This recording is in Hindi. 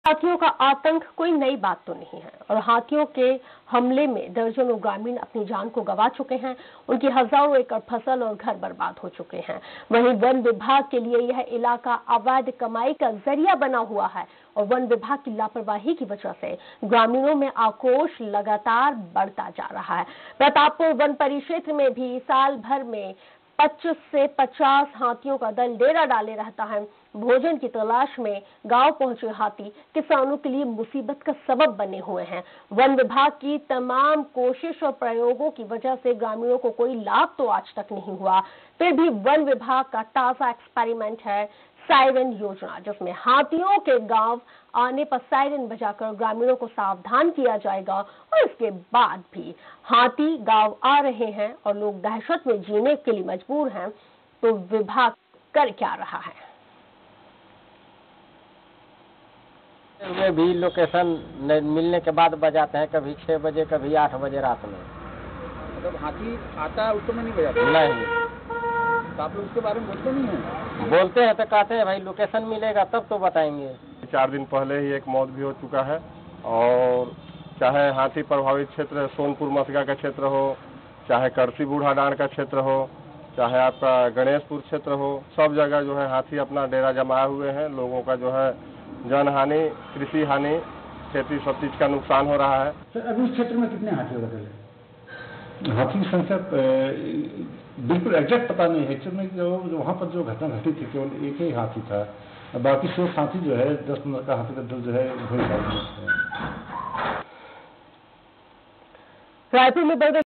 हाथियों का आतंक कोई नई बात तो नहीं है और हाथियों के हमले में दर्जनों ग्रामीण अपनी जान को गंवा चुके हैं। उनकी हजारों एकड़ फसल और घर बर्बाद हो चुके हैं। वहीं वन विभाग के लिए यह इलाका अवैध कमाई का जरिया बना हुआ है और वन विभाग की लापरवाही की वजह से ग्रामीणों में आक्रोश लगातार बढ़ता जा रहा है। प्रतापपुर वन परिक्षेत्र में भी साल भर में 25 से 50 हाथियों का दल डेरा डाले रहता है। भोजन की तलाश में गांव पहुंचे हाथी किसानों के लिए मुसीबत का सबब बने हुए हैं। वन विभाग की तमाम कोशिश और प्रयोगों की वजह से ग्रामीणों को कोई लाभ तो आज तक नहीं हुआ। फिर भी वन विभाग का ताजा एक्सपेरिमेंट है सायरन योजना, जिसमें हाथियों के गांव आने पर सायरन बजाकर ग्रामीणों को सावधान किया जाएगा और इसके बाद भी हाथी गांव आ रहे हैं और लोग दहशत में जीने के लिए मजबूर हैं, तो विभाग कर क्या रहा है? में भी लोकेशन मिलने के बाद बजाते हैं, कभी 6 बजे कभी 8 बजे रात में। मतलब हाथी आता है उस समय नहीं बजाते? नहीं। तो आप लोग उसके बारे में बोलते नहीं हैं? बोलते हैं तो कहते हैं भाई लोकेशन मिलेगा तब तो बताएंगे। 4 दिन पहले ही एक मौत भी हो चुका है और चाहे हाथी प्रभावित क्षेत्र सोनपुर मसगा का क्षेत्र हो, चाहे करसी बूढ़ाडांड का क्षेत्र हो, चाहे आपका गणेशपुर क्षेत्र हो, सब जगह जो है हाथी अपना डेरा जमाए हुए हैं। लोगों का जो है जन हानि, कृषि हानि, खेती सब चीज का नुकसान हो रहा है। सर अभी उस क्षेत्र में कितने हाथी हो रहे? हाथी की संख्या बिल्कुल एग्जैक्ट पता नहीं है। एक्चुअल में जो वहाँ पर जो घटना घटी थी केवल एक ही हाथी था, बाकी 100 हाथी जो है 10-15 का हाथी का दल जो है रायपुर में